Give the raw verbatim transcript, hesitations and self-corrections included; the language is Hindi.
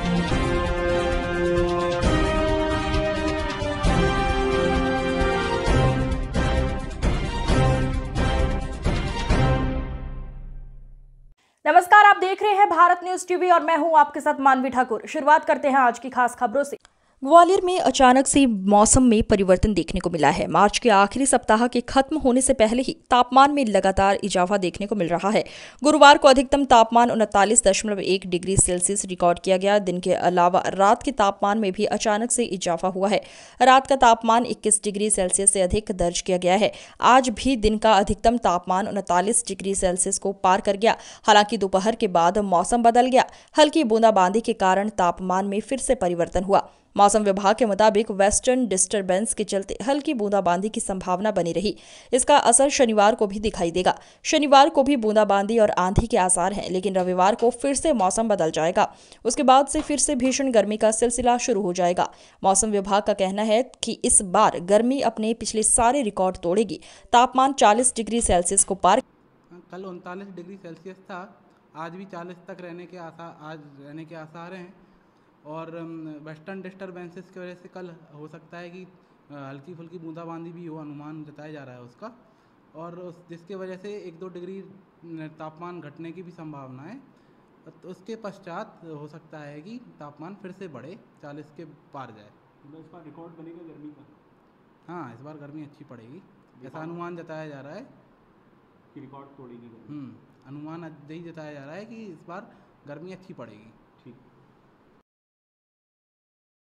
नमस्कार, आप देख रहे हैं भारत न्यूज टीवी और मैं हूं आपके साथ मानवी ठाकुर। शुरुआत करते हैं आज की खास खबरों से। ग्वालियर में अचानक से मौसम में परिवर्तन देखने को मिला है। मार्च के आखिरी सप्ताह के खत्म होने से पहले ही तापमान में लगातार इजाफा देखने को मिल रहा है। गुरुवार को अधिकतम तापमान उनतालीस दशमलव एक डिग्री सेल्सियस रिकॉर्ड किया गया। दिन के अलावा रात के तापमान में भी अचानक से इजाफा हुआ है। रात का तापमान इक्कीस डिग्री सेल्सियस से अधिक दर्ज किया गया है। आज भी दिन का अधिकतम तापमान उनतालीस डिग्री सेल्सियस को पार कर गया। हालांकि दोपहर के बाद मौसम बदल गया। हल्की बूंदाबांदी के कारण तापमान में फिर से परिवर्तन हुआ। मौसम विभाग के मुताबिक वेस्टर्न डिस्टर्बेंस के चलते हल्की बूंदाबांदी की संभावना बनी रही। इसका असर शनिवार को भी दिखाई देगा। शनिवार को भी बूंदाबांदी और आंधी के आसार हैं, लेकिन रविवार को फिर से मौसम बदल जाएगा। उसके बाद से फिर से भीषण गर्मी का सिलसिला शुरू हो जाएगा। मौसम विभाग का कहना है कि इस बार गर्मी अपने पिछले सारे रिकॉर्ड तोड़ेगी। तापमान चालीस डिग्री सेल्सियस को पार। कल उनतालीस डिग्री सेल्सियस था, आज भी चालीस तक रहने के आसार आज रहने के आसार हैं। और वेस्टर्न डिस्टर्बेंसेस की वजह से कल हो सकता है कि हल्की फुल्की बूंदाबांदी भी हो, अनुमान जताया जा रहा है उसका। और उस जिसके वजह से एक दो डिग्री तापमान घटने की भी संभावना है। तो उसके पश्चात हो सकता है कि तापमान फिर से बढ़े, चालीस के पार जाए। मतलब इस बार रिकॉर्ड बनेगा गर्मी का? हाँ, इस बार गर्मी अच्छी पड़ेगी, ऐसा अनुमान जताया जा रहा है कि रिकॉर्ड तोड़ेगी गर्मी। हम्म अनुमान यही जताया जा रहा है कि इस बार गर्मी अच्छी पड़ेगी।